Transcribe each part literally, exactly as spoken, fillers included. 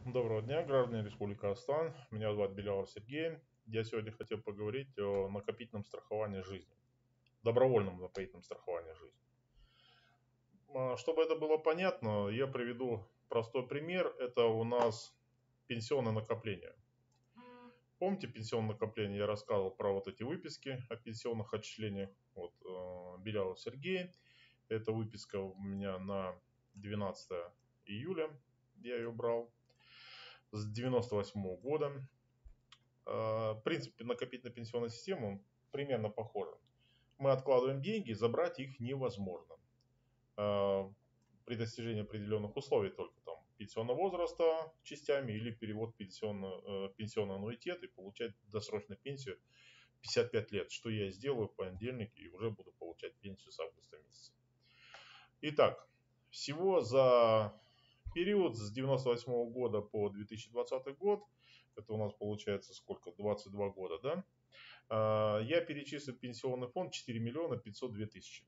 Доброго дня, граждане Республики Казахстан. Меня зовут Белялов Сергей. Я сегодня хотел поговорить о накопительном страховании жизни, добровольном накопительном страховании жизни. А, Чтобы это было понятно, я приведу простой пример. Это у нас пенсионное накопление. Помните пенсионное накопление? Я рассказывал про вот эти выписки о пенсионных отчислениях. Вот э, Белялов Сергей. Эта выписка у меня на двенадцатое июля. Я ее брал с девяносто восьмого года. В принципе, накопительная пенсионная система примерно похожа. Мы откладываем деньги, забрать их невозможно. При достижении определенных условий только там пенсионного возраста частями или перевод пенсионного, пенсионного аннуитета и получать досрочную пенсию пятьдесят пять лет, что я сделаю в понедельник и уже буду получать пенсию с августа месяца. Итак, всего за период с девяносто восьмого года по две тысячи двадцатый год, это у нас получается сколько, двадцать два года, да, я перечислил в пенсионный фонд четыре миллиона пятьсот две тысячи.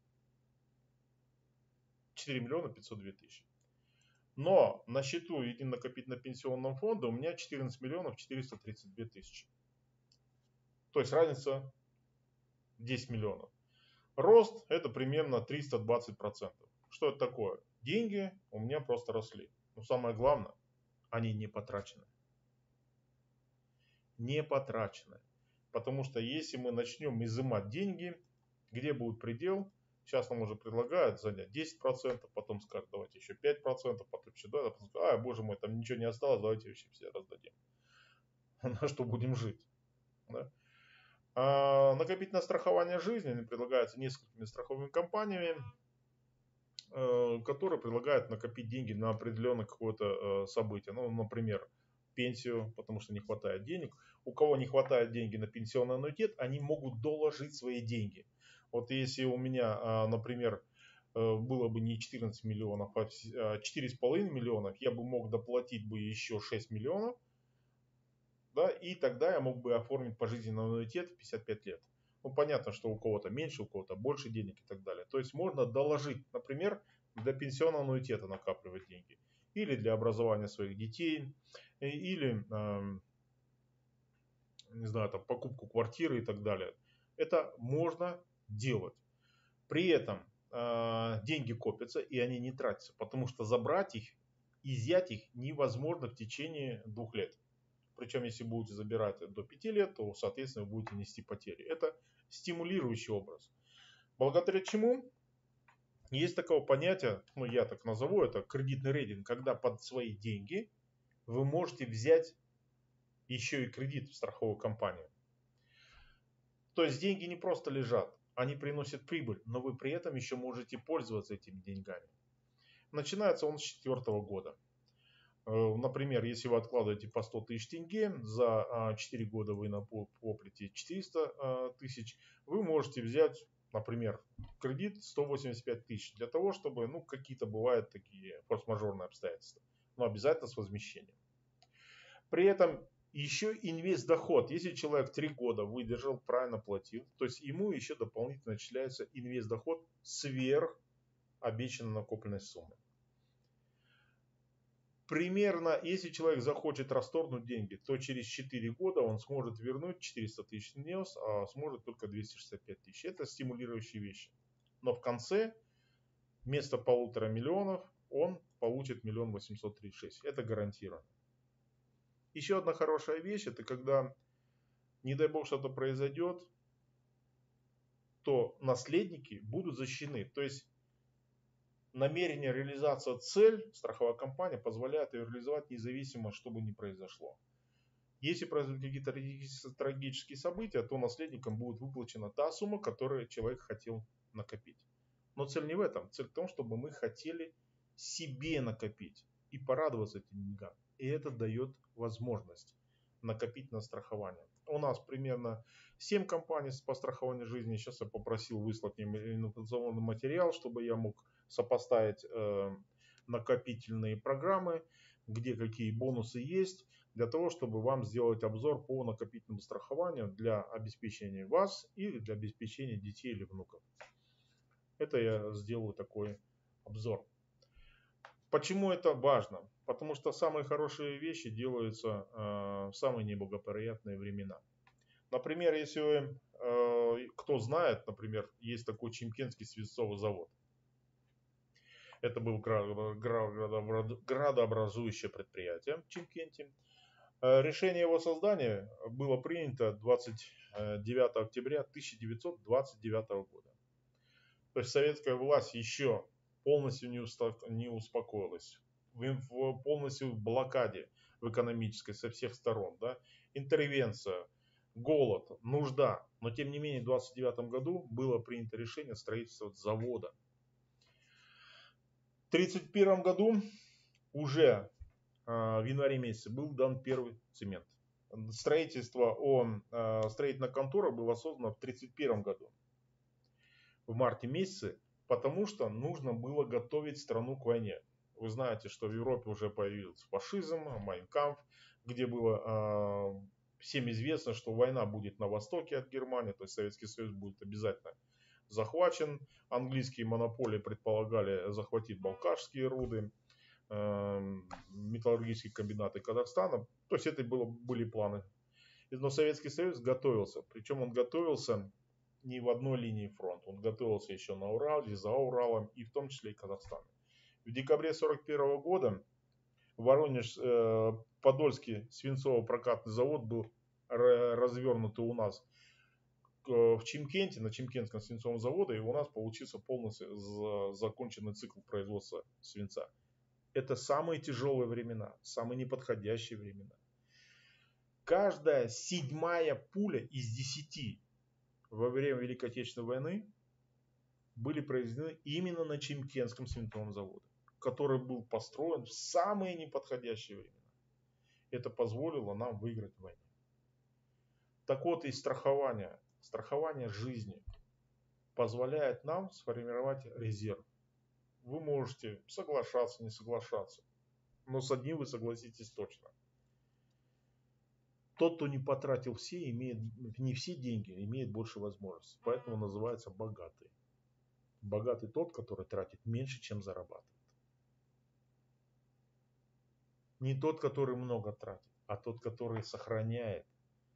четыре миллиона пятьсот две тысячи. Но на счету единого накопительного пенсионного фонда у меня четырнадцать миллионов четыреста тридцать две тысячи. То есть разница десять миллионов. Рост это примерно триста двадцать процентов. Что это такое? Деньги у меня просто росли. Но самое главное, они не потрачены. Не потрачены. Потому что если мы начнем изымать деньги, где будет предел? Сейчас нам уже предлагают занять десять процентов, потом скажут, давайте еще пять процентов, потом еще, да, потом скажут, а, боже мой, там ничего не осталось, давайте еще все раздадим. На что будем жить? Да? А накопительное страхование жизни предлагается несколькими страховыми компаниями, которые предлагают накопить деньги на определенное какое-то событие. Ну, например, пенсию, потому что не хватает денег. У кого не хватает денег на пенсионный аннуитет, они могут доложить свои деньги. Вот если у меня, например, было бы не четырнадцать миллионов, а четыре с половиной миллионов, я бы мог доплатить бы еще шесть миллионов, да, и тогда я мог бы оформить пожизненный аннуитет в пятьдесят пять лет. Ну, понятно, что у кого-то меньше, у кого-то больше денег и так далее. То есть можно доложить, например, для пенсионного аннуитета накапливать деньги. Или для образования своих детей, или, э, не знаю, там, покупку квартиры и так далее. Это можно делать. При этом э, деньги копятся и они не тратятся, потому что забрать их, изъять их невозможно в течение двух лет. Причем, если будете забирать до пяти лет, то, соответственно, вы будете нести потери. Это стимулирующий образ. Благодаря чему есть такое понятие, ну я так назову, это кредитный рейтинг, когда под свои деньги вы можете взять еще и кредит в страховую компанию. То есть деньги не просто лежат, они приносят прибыль, но вы при этом еще можете пользоваться этими деньгами. Начинается он с четвертого года. Например, если вы откладываете по сто тысяч тенге, за четыре года вы накопите четыреста тысяч, вы можете взять, например, кредит сто восемьдесят пять тысяч, для того, чтобы, ну, какие-то бывают такие форс-мажорные обстоятельства, но обязательно с возмещением. При этом еще инвестдоход, если человек три года выдержал, правильно платил, то есть ему еще дополнительно начисляется инвестдоход сверх обещанной накопленной суммы. Примерно, если человек захочет расторгнуть деньги, то через четыре года он сможет вернуть четыреста тысяч внес, а сможет только двести шестьдесят пять тысяч. Это стимулирующие вещи. Но в конце вместо полутора миллионов он получит миллион восемьсот тридцать шесть. Это гарантированно. Еще одна хорошая вещь, это когда, не дай бог, что-то произойдет, то наследники будут защищены. То есть намерение, реализация, цель страховая компания позволяет ее реализовать независимо, что бы ни произошло. Если произойдут какие-то трагические события, то наследникам будет выплачена та сумма, которую человек хотел накопить. Но цель не в этом. Цель в том, чтобы мы хотели себе накопить и порадоваться этим деньгам. И это дает возможность накопить на страхование. У нас примерно семь компаний по страхованию жизни. Сейчас я попросил выслать мне информационный материал, чтобы я мог сопоставить э, накопительные программы, где какие бонусы есть, для того, чтобы вам сделать обзор по накопительному страхованию для обеспечения вас или для обеспечения детей или внуков. Это я сделаю такой обзор. Почему это важно? Потому что самые хорошие вещи делаются э, в самые неблагоприятные времена. Например, если вы, э, кто знает, например, есть такой Чимкентский свинцовый завод. Это был градообразующее предприятие в Чимкенте. Решение его создания было принято двадцать девятого октября тысяча девятьсот двадцать девятого года. То есть советская власть еще полностью не, уста, не успокоилась, в, в полностью в блокаде в экономической со всех сторон. Да? Интервенция, голод, нужда. Но тем не менее в двадцать девятом году было принято решение строительства завода. В тридцать первом году уже в январе месяце был дан первый цемент. Строительство о, строительная контора была создана в тридцать первом году, в марте месяце, потому что нужно было готовить страну к войне. Вы знаете, что в Европе уже появился фашизм, Mein Kampf, где было всем известно, что война будет на востоке от Германии, то есть Советский Союз будет обязательно захвачен. Английские монополии предполагали захватить балкашские руды, металлургические комбинаты Казахстана. То есть это было, были планы. Но Советский Союз готовился. Причем он готовился не в одной линии фронта. Он готовился еще на Урале, за Уралом и в том числе и Казахстане. В декабре сорок первого года Воронеж, э, Подольский свинцово-прокатный завод был развернут у нас в Чимкенте, на Чимкентском свинцовом заводе, и у нас получился полностью законченный цикл производства свинца. Это самые тяжелые времена, самые неподходящие времена. Каждая седьмая пуля из десяти во время Великой Отечественной войны были произведены именно на Чимкентском свинцовом заводе, который был построен в самые неподходящие времена. Это позволило нам выиграть в войне. Так вот, и страхование, страхование жизни позволяет нам сформировать резерв. Вы можете соглашаться, не соглашаться, но с одним вы согласитесь точно. Тот, кто не потратил все, имеет не все деньги, имеет больше возможностей. Поэтому называется богатый. Богатый тот, который тратит меньше, чем зарабатывает. Не тот, который много тратит, а тот, который сохраняет.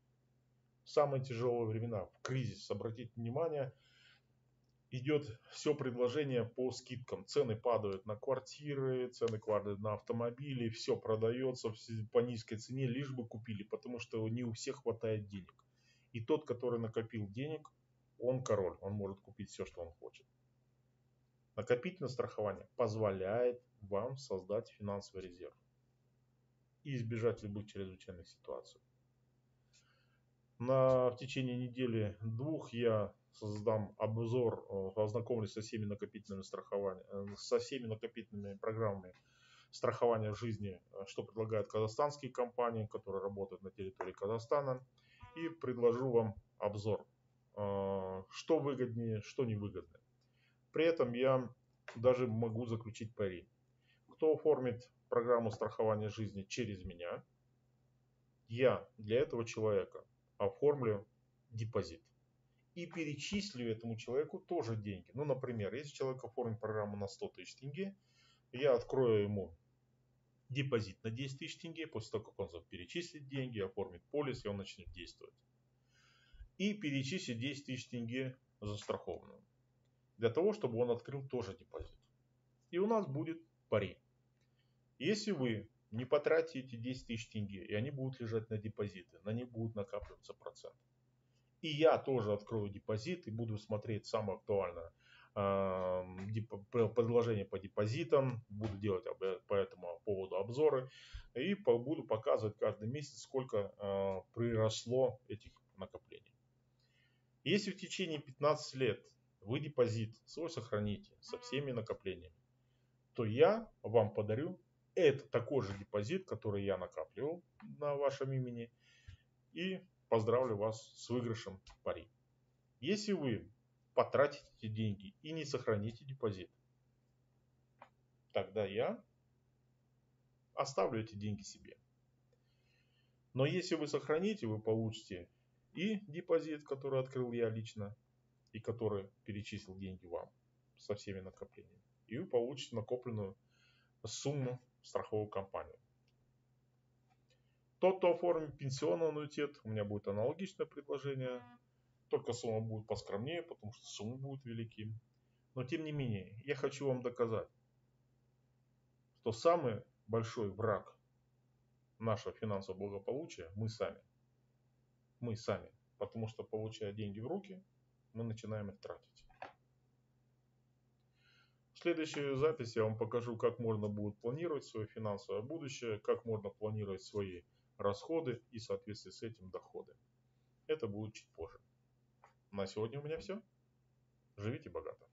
В самые тяжелые времена, в кризис, обратите внимание, идет все предложение по скидкам. Цены падают на квартиры, цены падают на автомобили, все продается по низкой цене, лишь бы купили, потому что не у всех хватает денег. И тот, который накопил денег, он король, он может купить все, что он хочет. Накопительное страхование позволяет вам создать финансовый резерв и избежать любых чрезвычайных ситуаций. На, в течение недели-двух я создам обзор, ознакомлюсь со всеми накопительными страхованиями, со всеми накопительными программами страхования жизни, что предлагают казахстанские компании, которые работают на территории Казахстана, и предложу вам обзор, что выгоднее, что невыгодно. При этом я даже могу заключить пари. Кто оформит программу страхования жизни через меня, я для этого человека оформлю депозит и перечислю этому человеку тоже деньги. Ну, например, если человек оформит программу на сто тысяч тенге, я открою ему депозит на десять тысяч тенге, после того, как он перечислит деньги, оформит полис, и он начнет действовать. И перечислит десять тысяч тенге застрахованную, для того, чтобы он открыл тоже депозит. И у нас будет пари. Если вы не потратите эти десять тысяч тенге, и они будут лежать на депозиты, на них будут накапливаться проценты. И я тоже открою депозит и буду смотреть самое актуальное предложение по депозитам, буду делать по этому поводу обзоры и буду показывать каждый месяц, сколько приросло этих накоплений. Если в течение пятнадцати лет вы депозит свой сохраните со всеми накоплениями, то я вам подарю это такой же депозит, который я накапливал на вашем имени, и поздравлю вас с выигрышем пари. Если вы потратите эти деньги и не сохраните депозит, тогда я оставлю эти деньги себе. Но если вы сохраните, вы получите и депозит, который открыл я лично, и который перечислил деньги вам со всеми накоплениями, и вы получите накопленную сумму в страховую компанию. Тот, кто оформит пенсионный аннуитет, у меня будет аналогичное предложение. Только сумма будет поскромнее, потому что суммы будут велики. Но тем не менее, я хочу вам доказать, что самый большой враг нашего финансового благополучия мы сами. Мы сами. Потому что, получая деньги в руки, мы начинаем их тратить. В следующей записи я вам покажу, как можно будет планировать свое финансовое будущее, как можно планировать свои расходы и в соответствии с этим доходы. Это будет чуть позже. На сегодня у меня все. Живите богато.